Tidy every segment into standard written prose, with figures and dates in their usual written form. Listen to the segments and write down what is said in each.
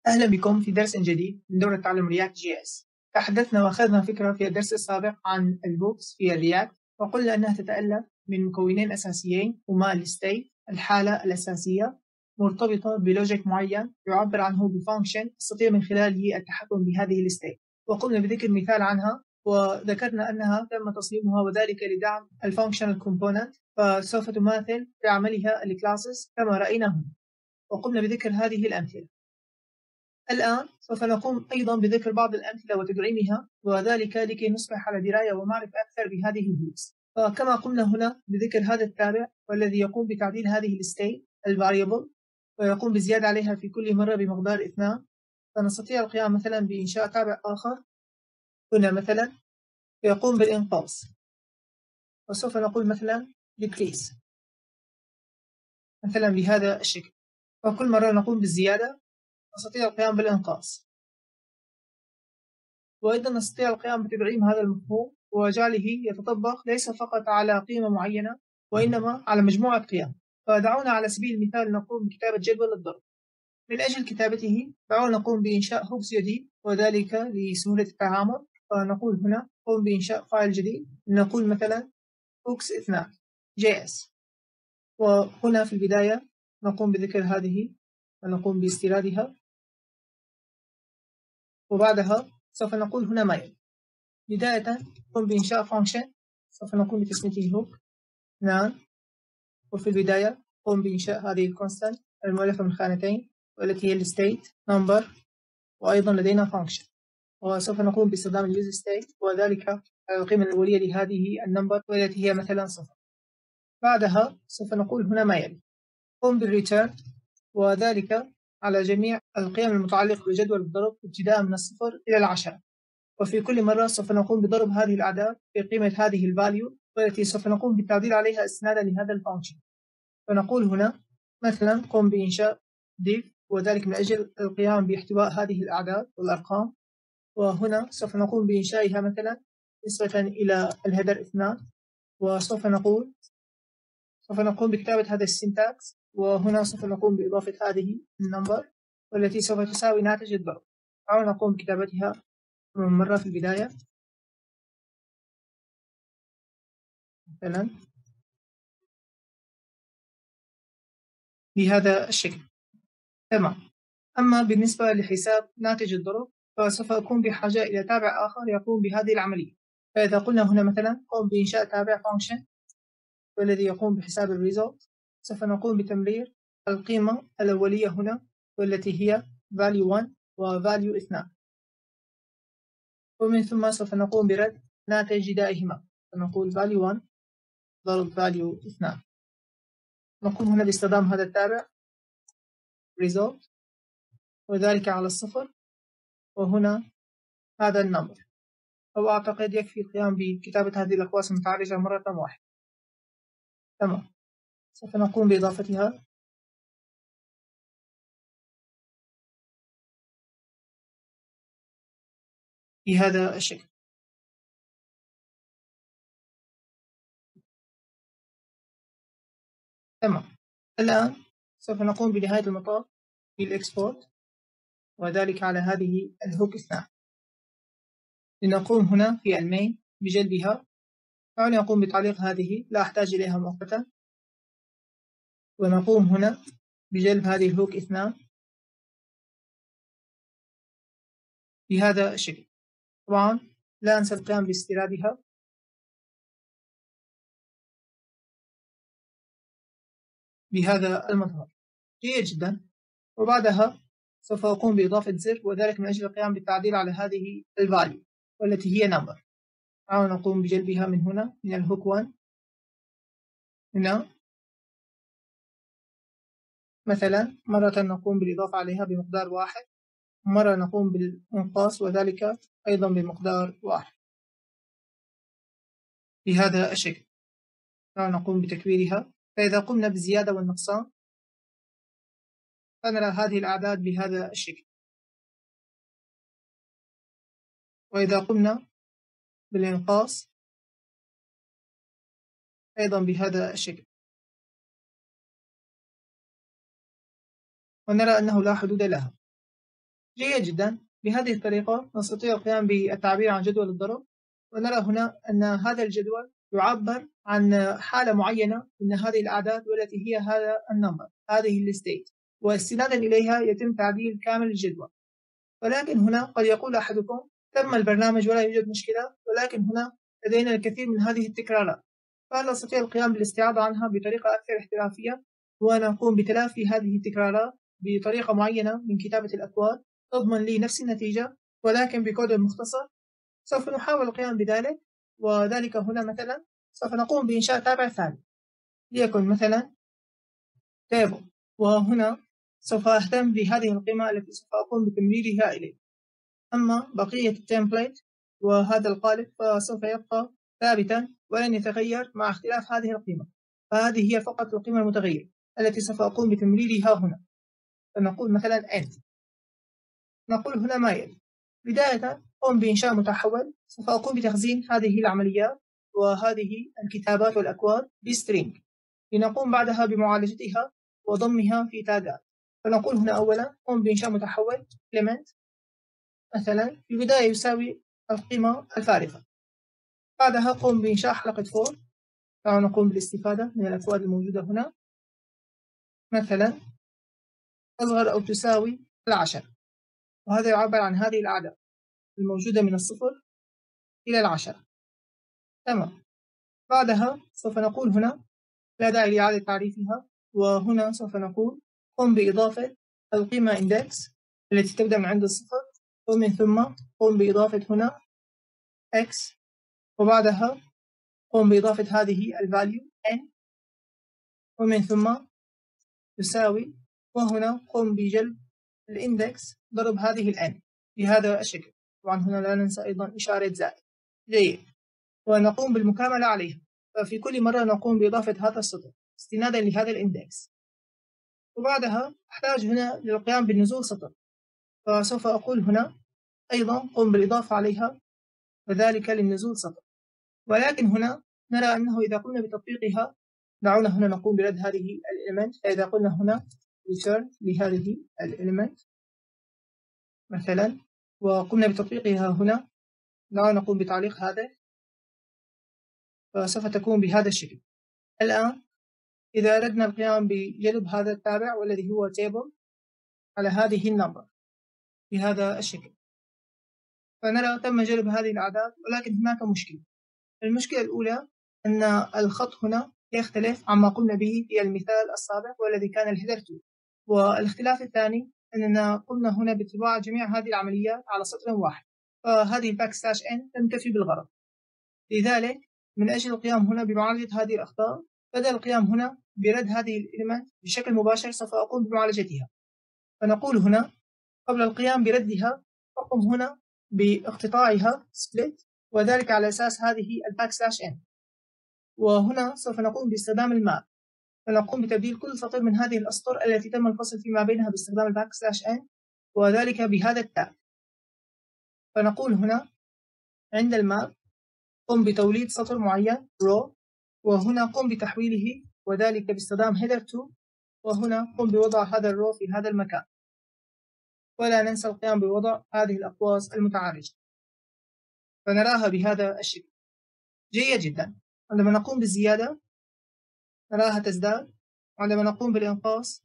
أهلا بكم في درس جديد من دورة تعلم رياكت جي اس. تحدثنا وأخذنا فكرة في الدرس السابق عن الهوكس في الرياكت، وقلنا أنها تتألف من مكونين أساسيين هما الستيت الحالة الأساسية مرتبطة بلوجيك معين يعبر عنه بفانكشن تستطيع من خلاله التحكم بهذه الستيت، وقمنا بذكر مثال عنها وذكرنا أنها تم تصميمها وذلك لدعم الفانكشنال كومبوننت، فسوف تماثل في عملها الكلاسز كما رأينا هنا، وقمنا بذكر هذه الأمثلة. الآن سوف نقوم أيضا بذكر بعض الأمثلة وتدعيمها، وذلك لكي نصبح على دراية ومعرفة أكثر بهذه الهوكس. فكما قمنا هنا بذكر هذا التابع والذي يقوم بتعديل هذه الستيت الفاريبل ويقوم بزيادة عليها في كل مرة بمقدار 2، فنستطيع القيام مثلا بإنشاء تابع آخر هنا مثلا يقوم بالإنقاص، وسوف نقول مثلا decrease مثلا بهذا الشكل، وكل مرة نقوم بالزيادة نستطيع القيام بالإنقاص. وأيضا نستطيع القيام بتدعيم هذا المفهوم وجعله يتطبق ليس فقط على قيمة معينة وإنما على مجموعة قيم. فدعونا على سبيل المثال نقوم بكتابة جدول الضرب. من أجل كتابته دعونا نقوم بإنشاء هوكس جديد وذلك لسهولة التعامل، فنقول هنا قوم بإنشاء فايل جديد، نقول مثلا هوكس 2 JS، وهنا في البداية نقوم بذكر هذه ونقوم باستيرادها، وبعدها سوف نقول هنا ما يلي. بداية قم بإنشاء فانكشن سوف نقوم بتسميته هوك نان، وفي البداية قم بإنشاء هذه الكونستانت المؤلفة من خانتين والتي هي الستيت نمبر، وأيضا لدينا فانكشن، وسوف نقوم باستخدام اليوز ستيت وذلك على القيمة الأولية لهذه النمبر والتي هي مثلا 0. بعدها سوف نقول هنا ما يلي. قم بالريتيرن وذلك على جميع القيم المتعلقة بجدول الضرب ابتداء من 0 إلى 10، وفي كل مرة سوف نقوم بضرب هذه الأعداد في قيمة هذه الفاليو والتي سوف نقوم بالتعديل عليها استنادا لهذا الفانكشن. فنقول هنا مثلا قم بإنشاء div وذلك من أجل القيام باحتواء هذه الأعداد والأرقام، وهنا سوف نقوم بإنشائها مثلا نسبة إلى الهيدر 2، وسوف نقوم بكتابة هذا السنتاكس، وهنا سوف نقوم بإضافة هذه النمبر والتي سوف تساوي ناتج الضرب. أو نقوم بكتابتها مرة في البداية مثلا بهذا الشكل. تمام. أما بالنسبة لحساب ناتج الضرب فسوف أكون بحاجة إلى تابع آخر يقوم بهذه العملية. فإذا قلنا هنا مثلا قم بإنشاء تابع function والذي يقوم بحساب الريزلت، سوف نقوم بتمرير القيمة الأولية هنا والتي هي value 1 و value 2، ومن ثم سوف نقوم برد ناتج جدائهما، فنقول value 1 ضرب value 2. نقوم هنا باستخدام هذا التابع result وذلك على 0، وهنا هذا النمبر، أو أعتقد يكفي القيام بكتابة هذه الأقواس المتعرجة مرة واحدة. تمام. سوف نقوم بإضافتها بهذا الشكل. تمام. الآن سوف نقوم بنهاية المطاف بالإكسبورت وذلك على هذه الهوك 2. لنقوم هنا في المين بجلبها، أو نقوم بتعليق هذه لا أحتاج إليها مؤقتا، ونقوم هنا بجلب هذه الهوك 2 بهذا الشكل. طبعا لا أنسى القيام باستيرادها بهذا المظهر. جيد جدا. وبعدها سوف أقوم بإضافة زر وذلك من أجل القيام بالتعديل على هذه الفاليو والتي هي نمبر، أو نقوم بجلبها من هنا من الهوك 1 هنا مثلا، مرة نقوم بالإضافة عليها بمقدار 1، مرة نقوم بالإنقاص وذلك أيضا بمقدار 1 بهذا الشكل، أو نقوم بتكبيرها. فإذا قمنا بالزيادة والنقصان فنرى هذه الأعداد بهذا الشكل، وإذا قمنا بالإنقاص أيضا بهذا الشكل، ونرى أنه لا حدود لها. جيد جدا. بهذه الطريقة نستطيع القيام بالتعبير عن جدول الضرب، ونرى هنا أن هذا الجدول يعبر عن حالة معينة من هذه الأعداد، والتي هي هذا النمبر، هذه الستيت، واستنادا إليها يتم تعديل كامل الجدول. ولكن هنا قد يقول أحدكم تم البرنامج ولا يوجد مشكلة، ولكن هنا لدينا الكثير من هذه التكرارات، فهل نستطيع القيام بالاستعاضة عنها بطريقة أكثر احترافية، ونقوم بتلافي هذه التكرارات بطريقة معينة من كتابة الأكواد تضمن لي نفس النتيجة ولكن بكود مختصر؟ سوف نحاول القيام بذلك، وذلك هنا مثلا سوف نقوم بإنشاء تابع ثاني، ليكن مثلا table، وهنا سوف أهتم بهذه القيمة التي سوف أقوم بتمريرها إليه. أما بقية التمبليت وهذا القالب فسوف يبقى ثابتا ولن يتغير مع اختلاف هذه القيمة، فهذه هي فقط القيمة المتغيرة التي سوف أقوم بتمريرها هنا. فنقول مثلا n، نقول هنا ما يلي: بداية قم بإنشاء متحول، سوف أقوم بتخزين هذه العمليات وهذه الكتابات والأكواد بسترينج، لنقوم بعدها بمعالجتها وضمها في تاجات. فنقول هنا أولا قم بإنشاء متحول element مثلا في البداية يساوي القيمة الفارغة، بعدها قم بإنشاء حلقة for، فنقوم بالاستفادة من الأكواد الموجودة هنا، مثلا أصغر أو تساوي 10، وهذا يعبر عن هذه الأعداد الموجودة من 0 إلى 10. تمام. بعدها سوف نقول هنا لا داعي لإعادة تعريفها، وهنا سوف نقول قم بإضافة القيمة index التي تبدأ من عند 0، ومن ثم قم بإضافة هنا x، وبعدها قم بإضافة هذه الفاليو n، ومن ثم تساوي، وهنا قم بجلب الإندكس ضرب هذه الN بهذا الشكل. طبعا هنا لا ننسى أيضا إشارة زائد. جيد. ونقوم بالمكاملة عليها، ففي كل مرة نقوم بإضافة هذا السطر استنادا لهذا الإندكس، وبعدها أحتاج هنا للقيام بالنزول سطر، فسوف أقول هنا أيضا قم بالإضافة عليها وذلك للنزول سطر. ولكن هنا نرى أنه إذا قمنا بتطبيقها، دعونا هنا نقوم برد هذه الإليمنت، فإذا قلنا هنا return لهذه الإليمنت مثلا وقمنا بتطبيقها هنا، دعونا نقوم بتعليق هذا، فسوف تكون بهذا الشكل. الآن إذا أردنا القيام بجلب هذا التابع والذي هو table على هذه النمبر بهذا الشكل، فنرى تم جلب هذه الأعداد، ولكن هناك مشكلة. المشكلة الأولى أن الخط هنا يختلف عما قمنا به في المثال السابق والذي كان الهيدر 2، والاختلاف الثاني أننا قمنا هنا بطباعة جميع هذه العمليات على سطر واحد، فهذه الباك سلاش n لم تفي بالغرض. لذلك من أجل القيام هنا بمعالجة هذه الأخطاء، بدل القيام هنا برد هذه الإليمنت بشكل مباشر سوف أقوم بمعالجتها. فنقول هنا قبل القيام بردها أقوم هنا باقتطاعها split، وذلك على أساس هذه الباك سلاش n، وهنا سوف نقوم باستخدام الماب، فنقوم بتبديل كل سطر من هذه الأسطر التي تم الفصل فيما بينها باستخدام الباك سلاش n، وذلك بهذا التاب. فنقول هنا عند الماب قم بتوليد سطر معين row، وهنا قم بتحويله وذلك باستخدام header 2، وهنا قم بوضع هذا الرو في هذا المكان، ولا ننسى القيام بوضع هذه الأقواس المتعارجة، فنراها بهذا الشكل. جيد جدا. عندما نقوم بالزيادة نراها تزداد، وعندما نقوم بالإنقاص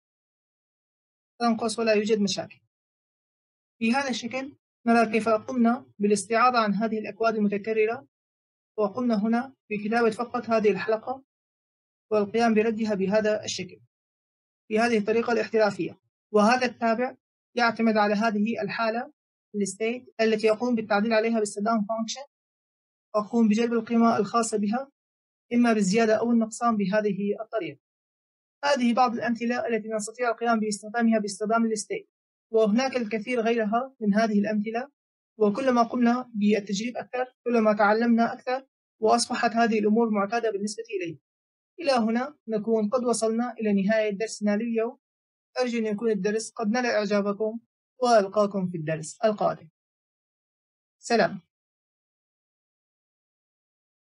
تنقص ولا يوجد مشاكل. في هذا الشكل نرى كيف قمنا بالاستعاضة عن هذه الأكواد المتكررة، وقمنا هنا بكتابة فقط هذه الحلقة والقيام بردها بهذا الشكل بهذه الطريقة الاحترافية. وهذا التابع يعتمد على هذه الحالة الستيت التي أقوم بالتعديل عليها باستخدام function، أقوم بجلب القيمة الخاصة بها إما بالزيادة أو النقصان بهذه الطريقة. هذه بعض الأمثلة التي نستطيع القيام باستخدامها باستخدام الستيت، وهناك الكثير غيرها من هذه الأمثلة، وكلما قمنا بالتجريب أكثر كلما تعلمنا أكثر، وأصبحت هذه الأمور معتادة بالنسبة إلي. إلى هنا نكون قد وصلنا إلى نهاية درسنا لليوم. أرجو أن يكون الدرس قد نال إعجابكم، وألقاكم في الدرس القادم. سلام.